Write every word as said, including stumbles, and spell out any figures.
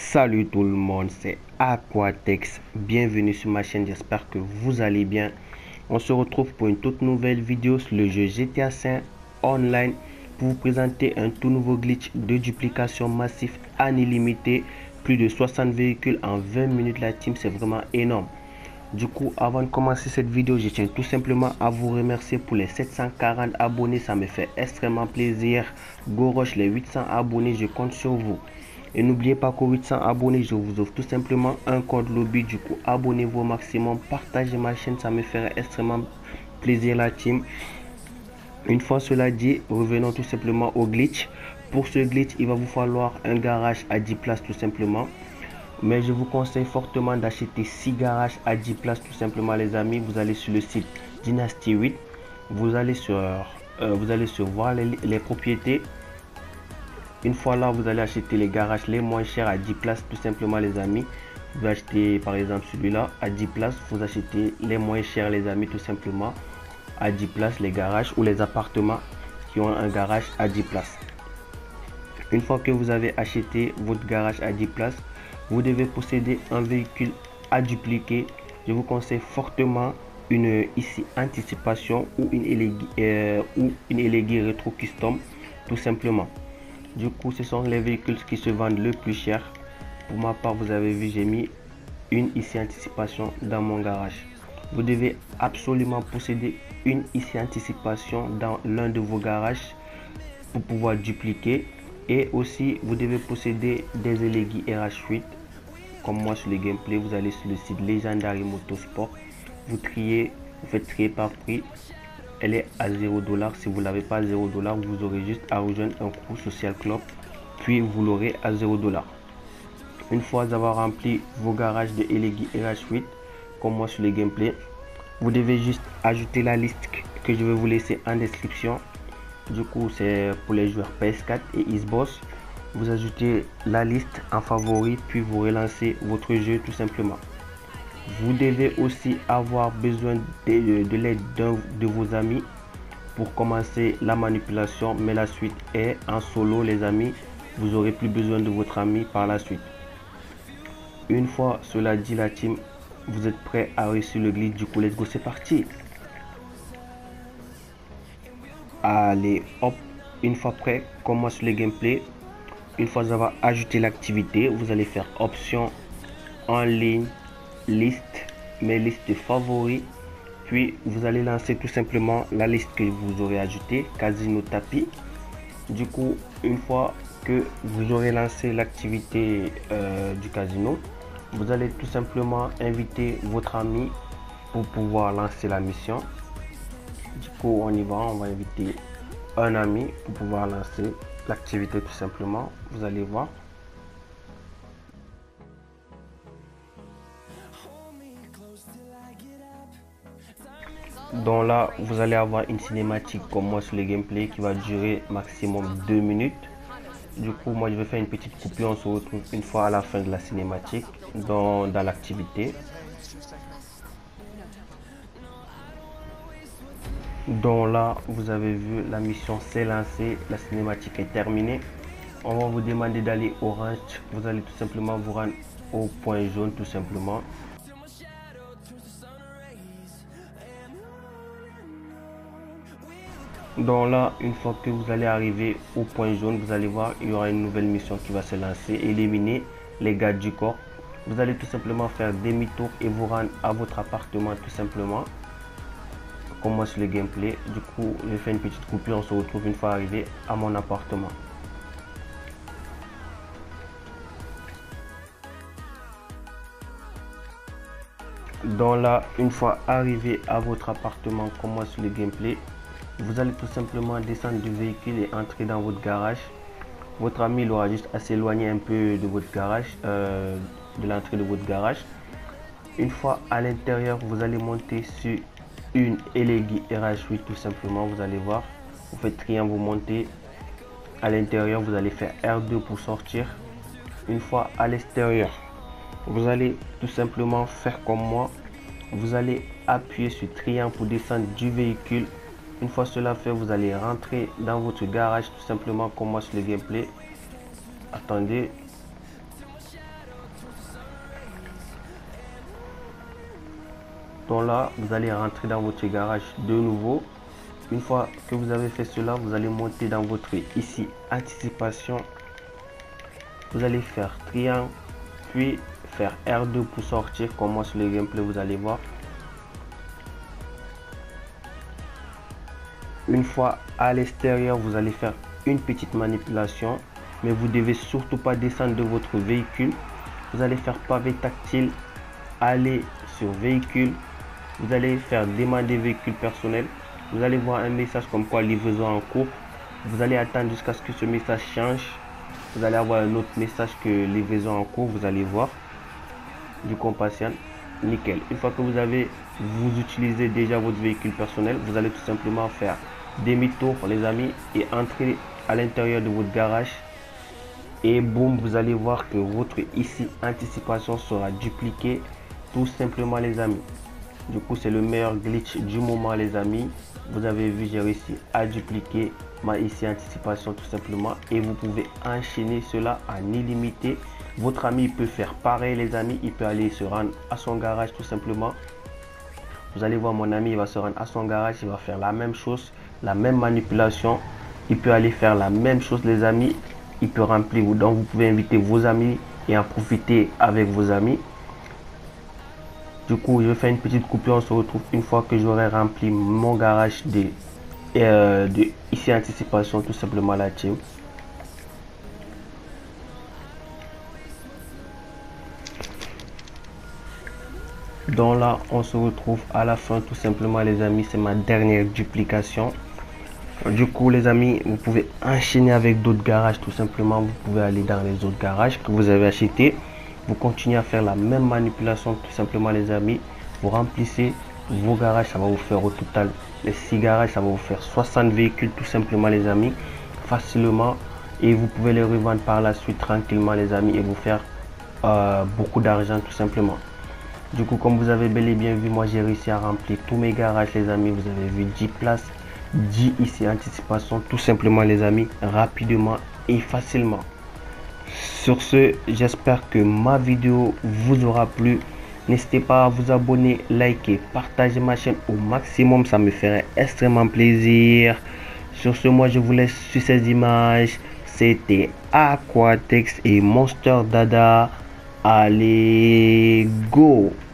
Salut tout le monde, c'est Aquatex. Bienvenue sur ma chaîne, j'espère que vous allez bien. On se retrouve pour une toute nouvelle vidéo sur le jeu G T A cinq Online pour vous présenter un tout nouveau glitch de duplication massif en illimité. Plus de soixante véhicules en vingt minutes la team, c'est vraiment énorme. Du coup, avant de commencer cette vidéo, je tiens tout simplement à vous remercier pour les sept cent quarante abonnés, ça me fait extrêmement plaisir. Goroche les huit cents abonnés, je compte sur vous. Et n'oubliez pas qu'aux huit cents abonnés, je vous offre tout simplement un code lobby. Du coup, abonnez-vous au maximum, partagez ma chaîne, ça me ferait extrêmement plaisir la team. Une fois cela dit, revenons tout simplement au glitch. Pour ce glitch, il va vous falloir un garage à dix places tout simplement. Mais je vous conseille fortement d'acheter six garages à dix places tout simplement les amis. Vous allez sur le site Dynasty huit. Vous allez sur, euh, vous allez sur voir les, les propriétés. Une fois là, vous allez acheter les garages les moins chers à dix places tout simplement les amis. Vous achetez par exemple celui-là à dix places. Vous achetez les moins chers les amis tout simplement à dix places les garages ou les appartements qui ont un garage à dix places. Une fois que vous avez acheté votre garage à dix places, vous devez posséder un véhicule à dupliquer. Je vous conseille fortement une ici anticipation ou une Elegy euh, ou une Elegy rétro custom tout simplement. Du coup, ce sont les véhicules qui se vendent le plus cher. Pour ma part, vous avez vu, j'ai mis une ici anticipation dans mon garage. Vous devez absolument posséder une ici anticipation dans l'un de vos garages pour pouvoir dupliquer. Et aussi, vous devez posséder des Elegy R H huit. Comme moi sur le gameplay, vous allez sur le site Legendary Motorsport. Vous triez, vous faites trier par prix. Elle est à zéro dollar. Si vous l'avez pas à zéro dollar, vous aurez juste à rejoindre un crew social club. Puis vous l'aurez à zéro dollar. Une fois avoir rempli vos garages de Elegy R H huit, comme moi sur le gameplay, vous devez juste ajouter la liste que je vais vous laisser en description. Du coup, c'est pour les joueurs P S quatre et Xbox. Vous ajoutez la liste en favori, puis vous relancez votre jeu tout simplement. Vous devez aussi avoir besoin de, de l'aide d'un de vos amis pour commencer la manipulation, mais la suite est en solo les amis. Vous aurez plus besoin de votre ami par la suite. Une fois cela dit la team, vous êtes prêts à réussir le glitch. Du coup, let's go, c'est parti. Allez hop, une fois prêt, commence le gameplay. Une fois avoir ajouté l'activité, vous allez faire option en ligne, liste, mes listes favoris. Puis vous allez lancer tout simplement la liste que vous aurez ajoutée, casino tapis. Du coup, une fois que vous aurez lancé l'activité euh, du casino, vous allez tout simplement inviter votre ami pour pouvoir lancer la mission. Du coup, on y va, on va inviter un ami pour pouvoir lancer l'activité tout simplement. Vous allez voir. Donc là, vous allez avoir une cinématique comme moi sur le gameplay qui va durer maximum deux minutes. Du coup, moi je vais faire une petite coupure. On se retrouve une fois à la fin de la cinématique dans, dans l'activité. Donc là, vous avez vu, la mission s'est lancée, la cinématique est terminée. On va vous demander d'aller au ranch. Vous allez tout simplement vous rendre au point jaune tout simplement. Donc là, une fois que vous allez arriver au point jaune, vous allez voir, il y aura une nouvelle mission qui va se lancer. Éliminer les gardes du corps. Vous allez tout simplement faire demi-tour et vous rendre à votre appartement tout simplement. Comme moi sur le gameplay. Du coup, je fais une petite coupure. On se retrouve une fois arrivé à mon appartement. Donc là, une fois arrivé à votre appartement, comme moi sur le gameplay, vous allez tout simplement descendre du véhicule et entrer dans votre garage. Votre ami il aura juste à s'éloigner un peu de votre garage, euh, de l'entrée de votre garage. Une fois à l'intérieur, vous allez monter sur une Elegy R H huit tout simplement. Vous allez voir, vous faites triangle, vous montez. À l'intérieur, vous allez faire R deux pour sortir. Une fois à l'extérieur, vous allez tout simplement faire comme moi. Vous allez appuyer sur triangle pour descendre du véhicule. Une fois cela fait, vous allez rentrer dans votre garage tout simplement comme moi sur le gameplay. Attendez. Donc là, vous allez rentrer dans votre garage de nouveau. Une fois que vous avez fait cela, vous allez monter dans votre ici anticipation. Vous allez faire triangle, puis faire R deux pour sortir, comme moi sur le gameplay vous allez voir. Une fois à l'extérieur, vous allez faire une petite manipulation, mais vous devez surtout pas descendre de votre véhicule. Vous allez faire pavé tactile, aller sur véhicule, vous allez faire demander véhicule personnel. Vous allez voir un message comme quoi livraison en cours. Vous allez attendre jusqu'à ce que ce message change. Vous allez avoir un autre message que livraison en cours. Vous allez voir. Du coup, on patiente. Nickel. Une fois que vous avez, vous utilisez déjà votre véhicule personnel, vous allez tout simplement faire demi-tour, les amis, et entrer à l'intérieur de votre garage. Et boum, vous allez voir que votre ici anticipation sera dupliquée. Tout simplement, les amis. Du coup, c'est le meilleur glitch du moment, les amis. Vous avez vu, j'ai réussi à dupliquer ma ici anticipation tout simplement. Et vous pouvez enchaîner cela en illimité. Votre ami peut faire pareil, les amis. Il peut aller se rendre à son garage tout simplement. Vous allez voir, mon ami, il va se rendre à son garage. Il va faire la même chose, la même manipulation. Il peut aller faire la même chose, les amis. Il peut remplir. Donc, vous pouvez inviter vos amis et en profiter avec vos amis. Du coup, je vais faire une petite coupure. On se retrouve une fois que j'aurai rempli mon garage de, euh, de ici anticipation, tout simplement, la team. Donc là, on se retrouve à la fin, tout simplement, les amis. C'est ma dernière duplication. Du coup, les amis, vous pouvez enchaîner avec d'autres garages, tout simplement. Vous pouvez aller dans les autres garages que vous avez achetés. Vous continuez à faire la même manipulation, tout simplement, les amis. Vous remplissez vos garages, ça va vous faire au total les six garages, ça va vous faire soixante véhicules, tout simplement, les amis, facilement. Et vous pouvez les revendre par la suite tranquillement, les amis, et vous faire euh, beaucoup d'argent, tout simplement. Du coup, comme vous avez bel et bien vu, moi j'ai réussi à remplir tous mes garages, les amis. Vous avez vu dix places, dix ici anticipation, tout simplement, les amis, rapidement et facilement. Sur ce, j'espère que ma vidéo vous aura plu. N'hésitez pas à vous abonner, liker, partager ma chaîne au maximum. Ça me ferait extrêmement plaisir. Sur ce, moi, je vous laisse sur ces images. C'était Aquatex et Monster Dada. Allez, go!